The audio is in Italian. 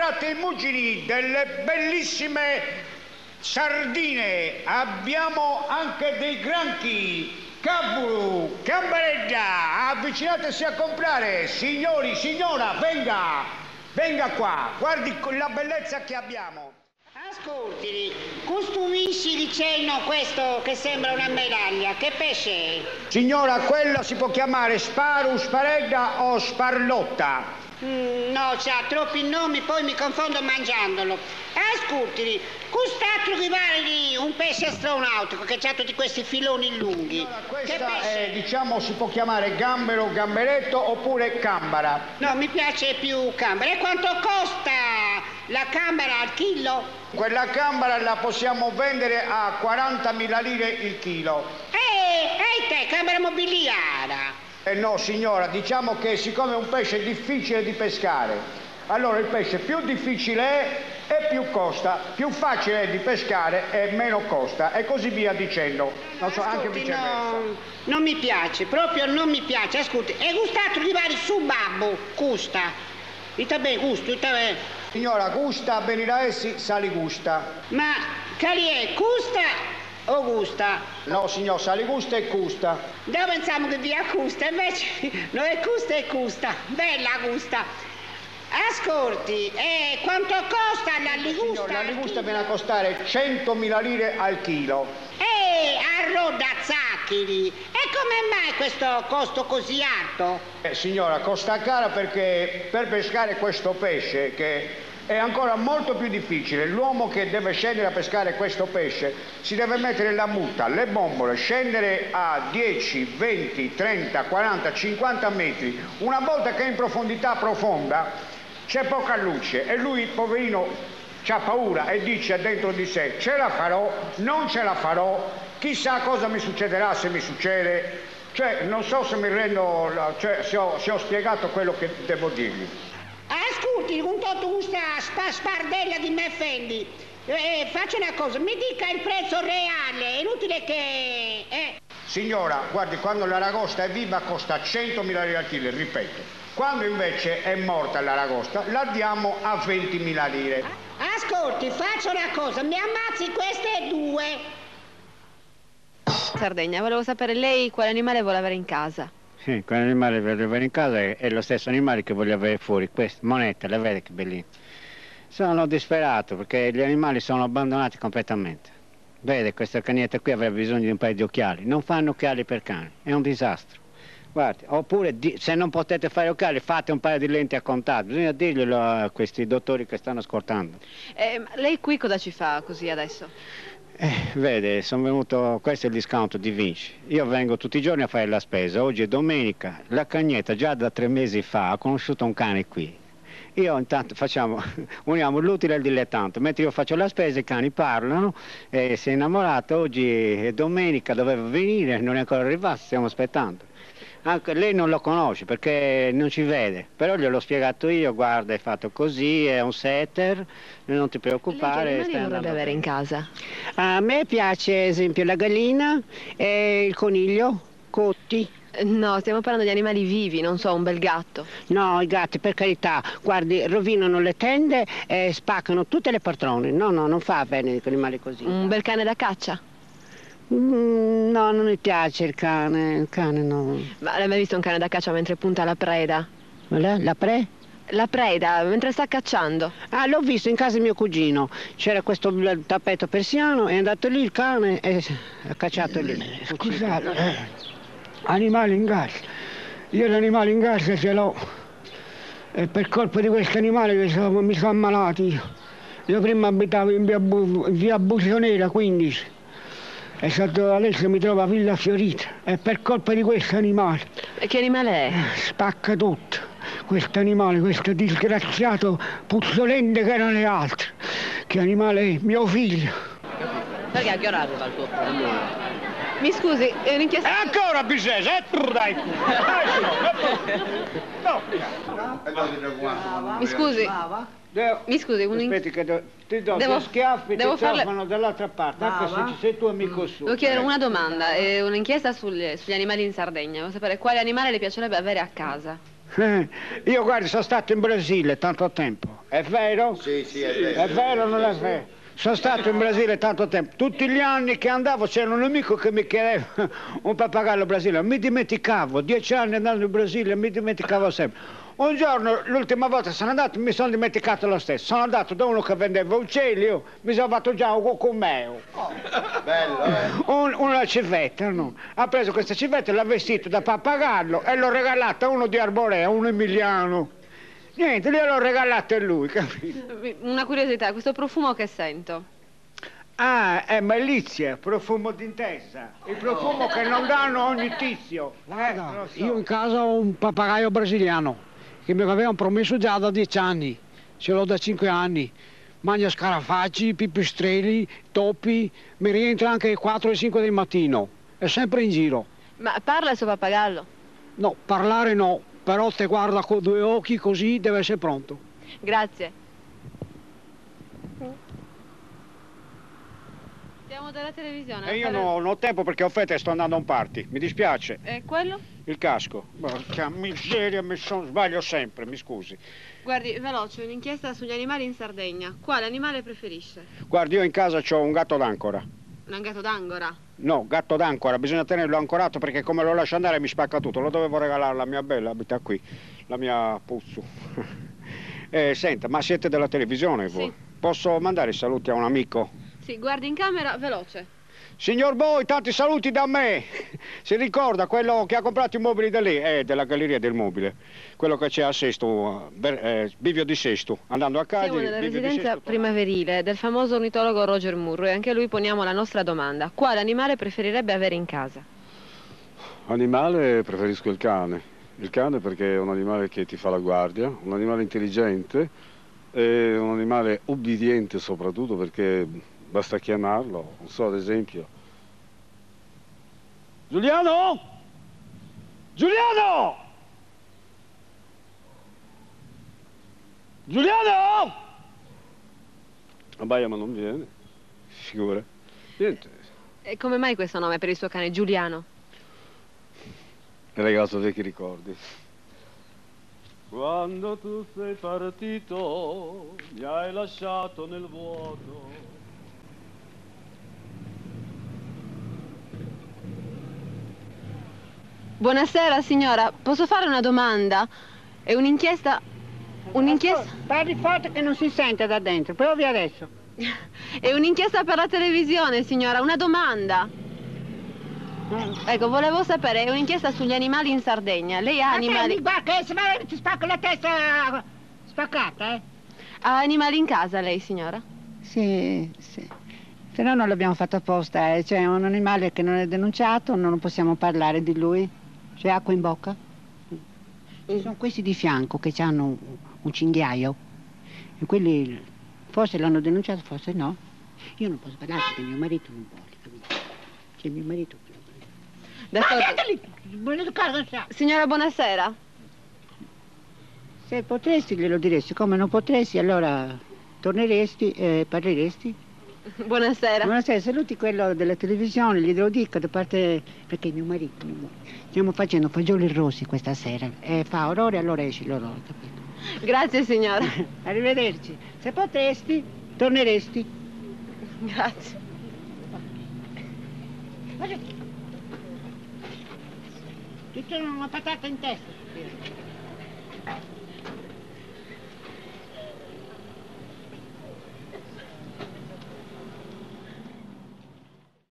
state immagini delle bellissime sardine, abbiamo anche dei granchi, caburu, cambareggia, avvicinatesi a comprare, signori, signora, venga qua, guardi la bellezza che abbiamo. Ascolti, costruisci di cenno questo che sembra una medaglia, che pesce è? Signora, quella si può chiamare sparu, sparedda o sparlotta. No, c'ha troppi nomi, poi mi confondo mangiandolo. Ascolti, quest'altro che vale lì, un pesce astronautico che ha tutti questi filoni lunghi. Signora, questa è, diciamo, si può chiamare gambero, gamberetto oppure cambara. No, mi piace più cambara. E quanto costa la cambara al chilo? Quella cambara la possiamo vendere a 40.000 lire il chilo. Ehi te, cambara mobiliara! No signora, diciamo che siccome è un pesce difficile di pescare, allora il pesce più difficile è e più costa, più facile è di pescare e meno costa e così via dicendo. Non so, anche viceversa. No, non mi piace, proprio non mi piace. Ascolti, è gustato di vari su babbo, custa. Ita bene, gusto, ita bene. Signora, gusta, benirà essi, sali gusta. Ma cali è, custa o gusta? No signor, sali gusta e custa. Noi pensiamo che via custa, invece non è custa e custa. Bella gusta. Ascolti, quanto costa la ligusta? Signor, la ligusta viene a costare 100.000 lire al chilo. Arroda zaccheri. E come mai questo costo così alto? Signora, costa cara perché per pescare questo pesce, che è ancora molto più difficile, l'uomo che deve scendere a pescare questo pesce si deve mettere la muta, le bombole, scendere a 10, 20, 30, 40, 50 metri. Una volta che è in profondità profonda c'è poca luce e lui, poverino, c'ha paura e dice dentro di sé: ce la farò, non ce la farò, chissà cosa mi succederà se mi succede. Cioè, non so se mi rendo, cioè, se ho spiegato quello che devo dirgli. Ascolti, un toto questa spardella di me fendi. Faccia una cosa, mi dica il prezzo reale, è inutile che... Signora, guardi, quando l'aragosta è viva costa 100.000 lire al chilo, ripeto. Quando invece è morta l'aragosta la diamo a 20.000 lire. Ascolti, faccia una cosa, mi ammazzi queste due. Sardegna, volevo sapere lei quale animale vuole avere in casa. Sì, quell'animale che voglio avere in casa è lo stesso animale che voglio avere fuori. Questa moneta, la vede che bellina. Sono disperato perché gli animali sono abbandonati completamente. Vede, questa cagnetta qui avrebbe bisogno di un paio di occhiali. Non fanno occhiali per cani, è un disastro. Guardi, oppure se non potete fare occhiali fate un paio di lenti a contatto. Bisogna dirglielo a questi dottori che stanno ascoltando. Lei qui cosa ci fa così adesso? Vede, sono venuto, questo è il discount di Vinci. Io vengo tutti i giorni a fare la spesa, oggi è domenica, la cagnetta già da 3 mesi fa ha conosciuto un cane qui. Io intanto uniamo l'utile al dilettante, mentre io faccio la spesa i cani parlano, si è innamorato, oggi è domenica, doveva venire, non è ancora arrivato, stiamo aspettando. Anche lei non lo conosce perché non ci vede, però gliel'ho spiegato io, guarda, è fatto così, è un setter, non ti preoccupare. Lei che animali vorrebbe avere in casa? A me piace, ad esempio, la gallina e il coniglio, cotti. No, stiamo parlando di animali vivi, non so, un bel gatto. No, i gatti, per carità, guardi, rovinano le tende e spaccano tutte le poltrone. No, non fa bene con animali così. Un bel cane da caccia? No, non mi piace il cane no. Ma l'hai mai visto un cane da caccia mentre punta la preda? La preda, mentre sta cacciando. Ah, l'ho visto in casa di mio cugino. C'era questo tappeto persiano, è andato lì il cane e ha cacciato lì. Scusate, animali in casa. Io l'animale in casa ce l'ho. E per colpa di questo animale mi sono ammalato io. Io prima abitavo in via Busionera 15. E adesso mi trovo a Villa Fiorita. E per colpa di questo animale. E che animale è? Spacca tutto. Questo animale, questo disgraziato puzzolente che erano le altre. Che animale è? Mio figlio. Perché a che ora arriva il tuo figlio? Mi scusi, è un'inchiesta... E ancora bisese, dai! Mi scusi. Mi scusi, Aspetti che ti do due schiaffi e ti trofano dall'altra parte, anche se ci sei tu amico suo. Devo chiedere una domanda, è un'inchiesta sugli animali in Sardegna. Volevo sapere quale animale le piacerebbe avere a casa. Io guardi, sono stato in Brasile tanto tempo È vero? Sì, è vero. È vero o non è vero? Sono stato in Brasile tanto tempo. Tutti gli anni che andavo c'era un amico che mi chiedeva un pappagallo brasiliano. Mi dimenticavo, 10 anni andando in Brasile, mi dimenticavo sempre. Un giorno, l'ultima volta sono andato, mi sono dimenticato lo stesso. Sono andato da uno che vendeva uccelli, io mi sono fatto già un cucumeo. Bello, Una civetta, no? Ha preso questa civetta, l'ha vestito da pappagallo e l'ho regalata a uno di Arborea, un emiliano. Niente, gliel'ho regalata a lui, capito? Una curiosità, questo profumo che sento? Ah, è malizia, profumo d'intesa. Il profumo che non danno ogni tizio. Guarda, lo so. io in casa ho un papagaio brasiliano che mi avevano promesso già da 10 anni, ce l'ho da 5 anni. Mangia scarafaggi, pipistrelli, topi, mi rientra anche alle 4 e 5 del mattino, è sempre in giro. Ma parla il suo pappagallo? No, parlare no, però te guarda con 2 occhi così deve essere pronto. Grazie. Siamo dalla televisione. E io non ho tempo perché ho fretta e sto andando a un party, mi dispiace. E quello? Il casco. Porca miseria, sbaglio sempre, mi scusi. Guardi, veloce, un'inchiesta sugli animali in Sardegna. Quale animale preferisce? Guardi, io in casa ho un gatto d'ancora. Un gatto d'angora? No, gatto d'ancora, bisogna tenerlo ancorato perché come lo lascio andare mi spacca tutto. Lo dovevo regalare alla mia bella, abita qui, la mia Puzzu. Senta, ma siete della televisione voi? Sì. Posso mandare i saluti a un amico? Sì, guardi in camera, veloce. Signor Boi, tanti saluti da me. Si ricorda quello che ha comprato i mobili da lì? Della Galleria del Mobile. Quello che c'è a Sesto, Bivio di Sesto. Andando a Cagliari. Siamo nella Bivio di residenza Sesto, primaverile del famoso ornitologo Roger Murro e anche a lui poniamo la nostra domanda. Quale animale preferirebbe avere in casa? Animale preferisco il cane. Il cane perché è un animale che ti fa la guardia, un animale intelligente, e un animale obbediente soprattutto perché basta chiamarlo, non so, ad esempio. Giuliano! Giuliano! Giuliano! Abbaia ma non viene, figura. Niente. E come mai questo nome per il suo cane Giuliano? È legato a vecchi ricordi. Quando tu sei partito, mi hai lasciato nel vuoto. Buonasera signora, posso fare una domanda? È un'inchiesta... Parli forte che non si sente da dentro, provi adesso. È un'inchiesta per la televisione signora, una domanda. Ecco, volevo sapere, è un'inchiesta sugli animali in Sardegna. Lei ha animali... Che se no ti spacco la testa spaccata, eh? Ha animali in casa lei signora? Sì, sì. Se no non l'abbiamo fatto apposta, eh. C'è un animale che non è denunciato, non possiamo parlare di lui. C'è acqua in bocca? Ci sono questi di fianco che hanno un cinghiaio e quelli forse l'hanno denunciato, forse no. Io non posso parlare perché mio marito non vuole, capito? C'è mio marito che non vuole. D'accordo. Signora, buonasera. Se potresti glielo diresti, come non potresti allora torneresti e parleresti. Buonasera. Buonasera, saluti quello della televisione, glielo dico da parte perché mio marito non vuole. Stiamo facendo fagioli rossi questa sera e fa aurora e allora esce l'aurora, capito? Grazie signora. Arrivederci. Se potresti, torneresti. Grazie. Ti tiene una patata in testa.